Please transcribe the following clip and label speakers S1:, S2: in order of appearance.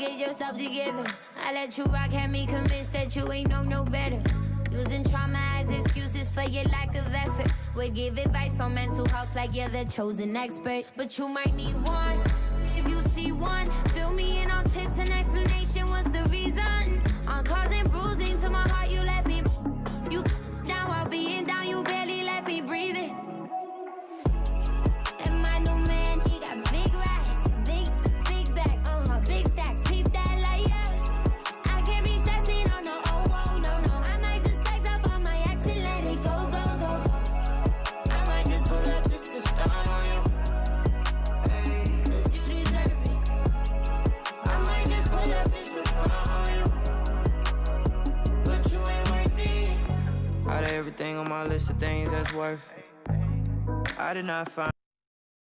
S1: get yourself together. I let you rock, had me convinced that you ain't know no better. Using trauma as excuses for your lack of effort. Would give advice on mental health like you're the chosen expert. But you might need one, if you see one. Fill me in on tips and explanation, what's the reason? On causing bruising to my heart, you let me. You down while being down, you barely let me breathe it. And my new man, he got big racks, big back, big stacks, peep that like yeah. I can't be stressing on no, oh, no. I might just flex up on my ex and let it go. I might just pull up just to start on you, 'cause you deserve it. I might just pull up just to front on you, but you ain't worth it.
S2: Out of everything on my list of things that's worth it, I did not find